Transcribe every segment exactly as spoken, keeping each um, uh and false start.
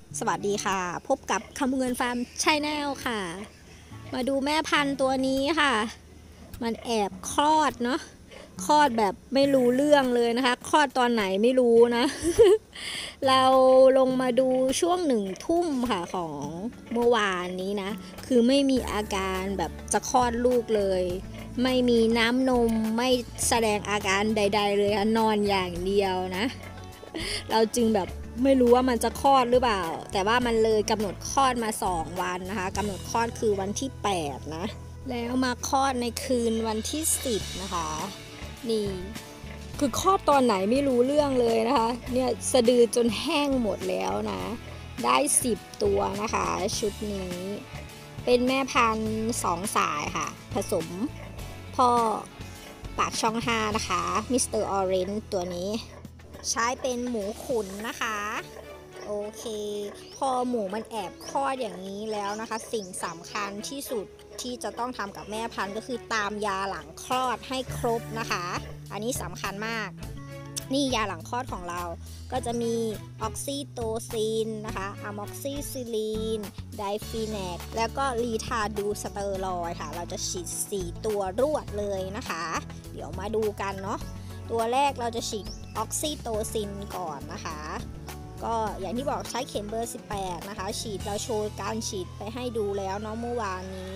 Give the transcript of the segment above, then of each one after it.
สวัสดีค่ะพบกับคำเงินฟาร์มชาแนลค่ะมาดูแม่พันธุ์ตัวนี้ค่ะมันแอบคลอดเนาะคลอดแบบไม่รู้เรื่องเลยนะคะคลอดตอนไหนไม่รู้นะ เราลงมาดูช่วงหนึ่งทุ่มค่ะของเมื่อวานนี้นะคือไม่มีอาการแบบจะคลอดลูกเลยไม่มีน้ำนมไม่แสดงอาการใดๆเลยค่ะนอนอย่างเดียวนะเราจึงแบบไม่รู้ว่ามันจะคลอดหรือเปล่าแต่ว่ามันเลยกำหนดคลอดมาสองวันนะคะกำหนดคลอดคือวันที่แปดนะแล้วมาคลอดในคืนวันที่สิบนะคะนี่คือคลอดตอนไหนไม่รู้เรื่องเลยนะคะเนี่ยสะดือจนแห้งหมดแล้วนะได้สิบตัวนะคะชุดนี้เป็นแม่พันธุ์สองสายค่ะผสมพ่อปากช่องห้านะคะมิสเตอร์ออเรนจ์ตัวนี้ใช้เป็นหมูขุนนะคะโอเคพอหมูมันแอบคลอดอย่างนี้แล้วนะคะสิ่งสำคัญที่สุดที่จะต้องทำกับแม่พันธุ์ก็คือตามยาหลังคลอดให้ครบนะคะอันนี้สำคัญมากนี่ยาหลังคลอดของเราก็จะมีออกซิโตซินนะคะอะม็อกซิซิลีนไดฟีแนกแล้วก็ลีทาดูสเตอรอยด์ค่ะเราจะฉีดสี่ตัวรวดเลยนะคะเดี๋ยวมาดูกันเนาะตัวแรกเราจะฉีดออกซิโตซินก่อนนะคะก็อย่างที่บอกใช้เข็มเบอร์สิบแปดนะคะฉีดเราโชว์การฉีดไปให้ดูแล้วเนาะเมื่อวานนี้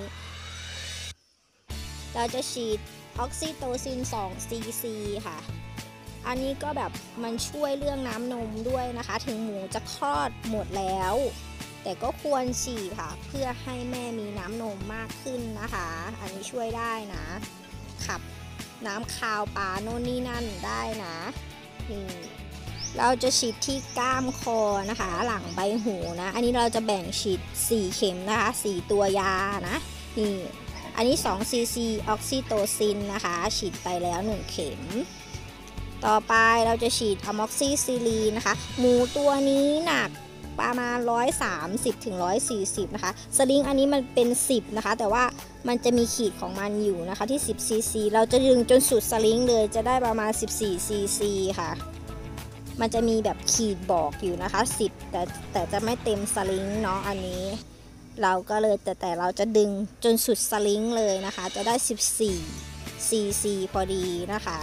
เราจะฉีดออกซิโตซินสองซีซีค่ะอันนี้ก็แบบมันช่วยเรื่องน้ำนมด้วยนะคะถึงหมูจะคลอดหมดแล้วแต่ก็ควรฉีดค่ะเพื่อให้แม่มีน้ำนมมากขึ้นนะคะอันนี้ช่วยได้นะขับน้ำคาวปลาโน่นนี่นั่นได้นะนี่เราจะฉีดที่ก้ามคอนะคะหลังใบหูนะอันนี้เราจะแบ่งฉีดสี่เข็มนะคะสี่ตัวยานะนี่อันนี้สองซีซีออกซิโตซินนะคะฉีดไปแล้วหนึ่งเข็มต่อไปเราจะฉีดอะม็อกซิซิลีนนะคะหมูตัวนี้หนักประมาณหนึ่งร้อยสามสิบถึงหนึ่งร้อยสี่สิบนะคะสลิงอันนี้มันเป็นสิบนะคะแต่ว่ามันจะมีขีดของมันอยู่นะคะที่สิบซีซีเราจะดึงจนสุดสลิงเลยจะได้ประมาณสิบสี่ซีซีค่ะมันจะมีแบบขีดบอกอยู่นะคะสิบแต่แต่จะไม่เต็มสลิงเนาะอันนี้เราก็เลยแต่แต่เราจะดึงจนสุดสลิงเลยนะคะจะได้สิบสี่ซีซีพอดีนะคะ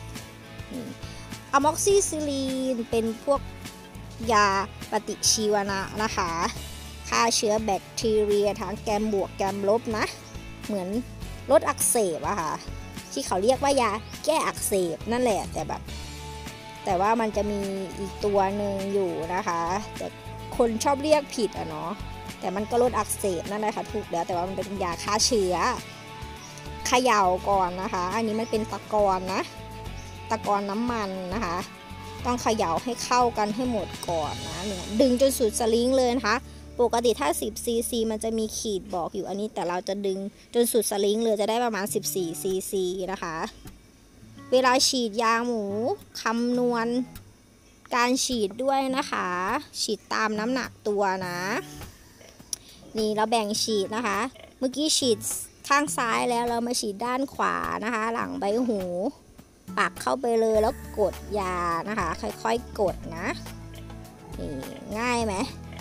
อะม็อกซิซิลีนเป็นพวกยาปฏิชีวนะนะคะฆ่าเชื้อแบคทีเรียทั้งแกมบวกแกมลบนะเหมือนลดอักเสบอะค่ะที่เขาเรียกว่ายาแก้อักเสบนั่นแหละแต่แบบแต่ว่ามันจะมีอีกตัวหนึ่งอยู่นะคะแต่คนชอบเรียกผิดอะเนาะแต่มันก็ลดอักเสบนั่นแหละค่ะถูกแล้วแต่ว่ามันเป็นยาฆ่าเชื้อเขย่าก่อนนะคะอันนี้มันเป็นตะกอนนะตะกอนน้ำมันนะคะต้องเขย่าให้เข้ากันให้หมดก่อนนะเนี่ยดึงจนสุดสลิงเลยนะคะปกติถ้าสิบซีซีมันจะมีขีดบอกอยู่อันนี้แต่เราจะดึงจนสุดสลิงเลยจะได้ประมาณสิบสี่ซีซีนะคะเวลาฉีดยาหมูคำนวณการฉีดด้วยนะคะฉีดตามน้ำหนักตัวนะนี่เราแบ่งฉีดนะคะเมื่อกี้ฉีดข้างซ้ายแล้วเรามาฉีดด้านขวานะคะหลังใบหูปักเข้าไปเลยแล้วกดยานะคะค่อยๆกดนะนี่ง่ายไหม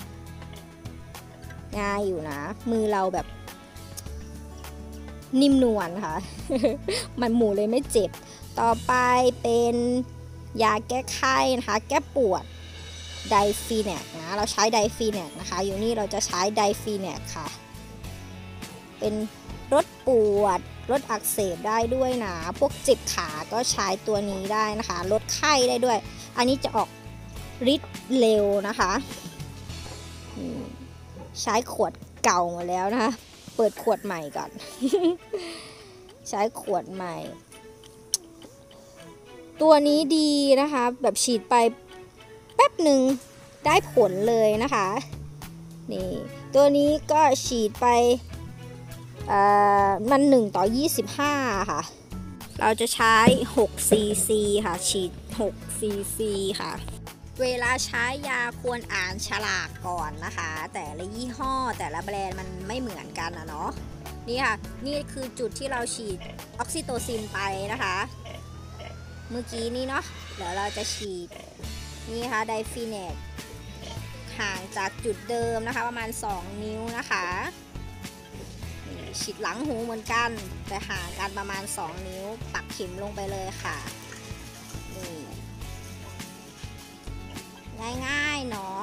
ง่ายอยู่นะมือเราแบบนิ่มนวลค่ะ มันหมูเลยไม่เจ็บต่อไปเป็นยาแก้ไข้นะคะแก้ปวดไดฟีแนกนะเราใช้ไดฟีแนกนะคะอยู่นี่เราจะใช้ไดฟีแนกค่ะเป็นลดปวดลดอักเสบได้ด้วยนะพวกเจ็บขาก็ใช้ตัวนี้ได้นะคะลดไข้ได้ด้วยอันนี้จะออกฤทธิ์เร็วนะคะใช้ขวดเก่าหมดแล้วนะคะเปิดขวดใหม่ก่อน ใช้ขวดใหม่ตัวนี้ดีนะคะแบบฉีดไปแป๊บหนึ่งได้ผลเลยนะคะนี่ตัวนี้ก็ฉีดไปมันหนึ่งต่อยี่สิบห้าค่ะเราจะใช้หกซีซีค่ะฉีดหกซีซีค่ะเวลาใช้ยาควรอ่านฉลากก่อนนะคะแต่ละยี่ห้อแต่ละแบรนด์มันไม่เหมือนกันนะเนาะนี่ค่ะนี่คือจุดที่เราฉีดออกซิโตซินไปนะคะเมื่อกี้นี้เนาะเดี๋ยวเราจะฉีดนี่ค่ะไดฟีแนก ขห่างจากจุดเดิมนะคะประมาณสองนิ้วนะคะฉีดหลังหูเหมือนกันแต่ห่างกันประมาณสองนิ้วปักเข็มลงไปเลยค่ะนี่ง่ายๆเนาะ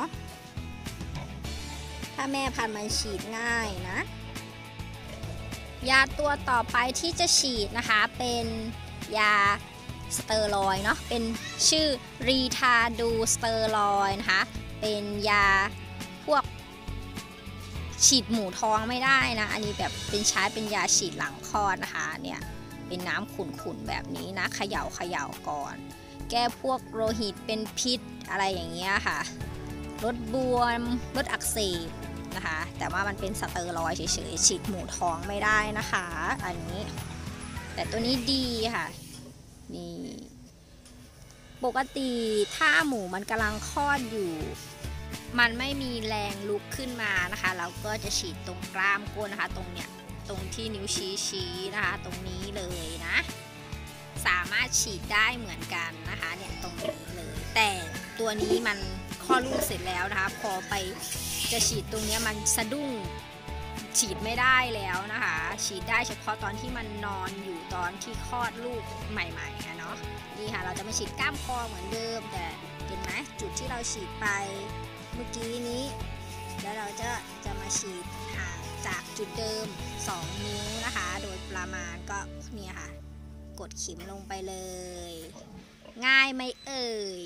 ถ้าแม่พันธุ์มันฉีดง่ายนะยาตัวต่อไปที่จะฉีดนะคะเป็นยาสเตอรอยด์เนาะเป็นชื่อรีทาดูสเตอรอยด์นะคะเป็นยาพวกฉีดหมูท้องไม่ได้นะอันนี้แบบเป็นใช้เป็นยาฉีดหลังคลอดนะคะเนี่ยเป็นน้ำขุ่นๆแบบนี้นะเขย่าเขย่าก่อนแก้พวกโลหิตเป็นพิษอะไรอย่างเงี้ยค่ะลดบวมลดอักเสบนะคะแต่ว่ามันเป็นสเตอรอยด์เฉยๆฉีดหมูท้องไม่ได้นะคะอันนี้แต่ตัวนี้ดีค่ะนี่ปกติถ้าหมูมันกำลังคลอดอยู่มันไม่มีแรงลุกขึ้นมานะคะเราก็จะฉีดตรงกล้ามก้นนะคะตรงเนี้ยตรงที่นิ้วชี้ชี้นะคะตรงนี้เลยนะสามารถฉีดได้เหมือนกันนะคะเนี่ยตรงนี้เลยแต่ตัวนี้มันคลอดลูกเสร็จแล้วนะคะพอไปจะฉีดตรงนี้มันสะดุ้งฉีดไม่ได้แล้วนะคะฉีดได้เฉพาะตอนที่มันนอนอยู่ตอนที่คลอดลูกใหม่ๆเนาะนี่ค่ะเราจะมาฉีดกล้ามคอเหมือนเดิมแต่เห็นไหมจุดที่เราฉีดไปเมื่อกี้นี้แล้วเราจะจะมาฉีดห่างจากจุดเดิมสองนิ้วนะคะโดยประมาณก็เนี่ยค่ะกดเข็มลงไปเลยง่ายไหมเอ่ย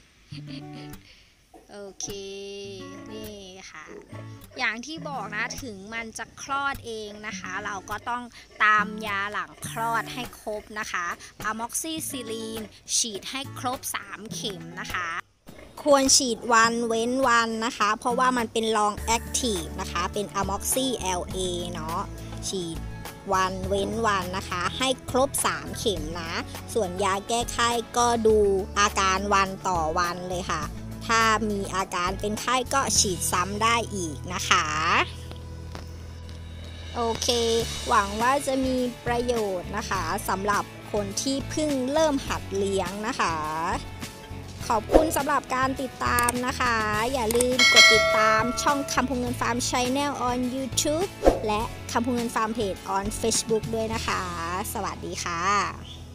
โอเคนี่ค่ะอย่างที่บอกนะถึงมันจะคลอดเองนะคะเราก็ต้องตามยาหลังคลอดให้ครบนะคะอะม็อกซิซิลีนฉีดให้ครบสามเข็มนะคะควรฉีดวันเว้นวันนะคะเพราะว่ามันเป็น long active นะคะเป็น Amoxi แอล เอ เนาะฉีดวันเว้นวันนะคะให้ครบสามเข็มนะส่วนยาแก้ไข้ก็ดูอาการวันต่อวันเลยค่ะถ้ามีอาการเป็นไข้ก็ฉีดซ้ำได้อีกนะคะโอเคหวังว่าจะมีประโยชน์นะคะสำหรับคนที่เพิ่งเริ่มหัดเลี้ยงนะคะขอบคุณสำหรับการติดตามนะคะอย่าลืมกดติดตามช่องคำพูเงินฟาร์ม Channel on YouTube และคำพูเงินฟาร์มเพจ on Facebook ด้วยนะคะสวัสดีค่ะ